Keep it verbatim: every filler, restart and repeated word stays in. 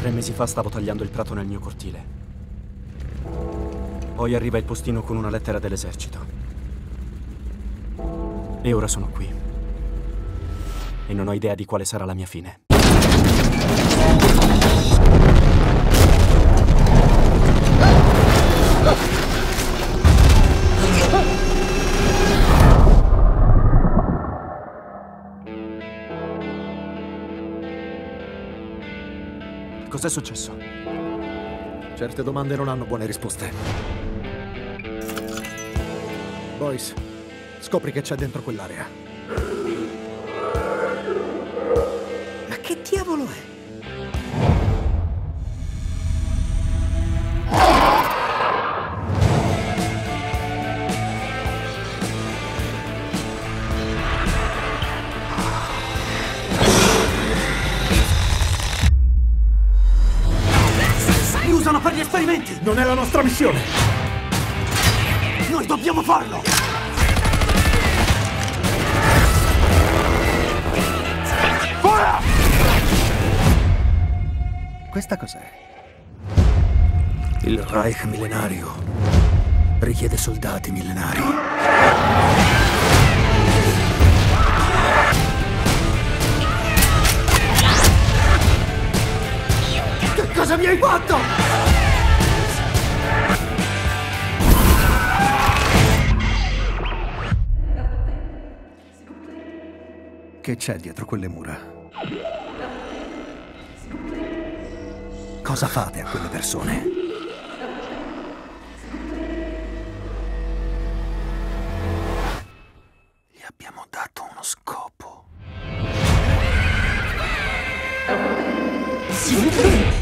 Tre mesi fa stavo tagliando il prato nel mio cortile. Poi arriva il postino con una lettera dell'esercito. E ora sono qui. E non ho idea di quale sarà la mia fine. Cos'è successo? Certe domande non hanno buone risposte. Boyce, scopri che c'è dentro quell'area. Ma che diavolo è? Li usano per gli esperimenti! Non è la nostra missione! Noi dobbiamo farlo! Fuori! Questa cos'è? Il Reich millenario richiede soldati millenari. Che cosa mi hai fatto? Che c'è dietro quelle mura? Cosa fate a quelle persone? Gli abbiamo dato uno scopo. Sì.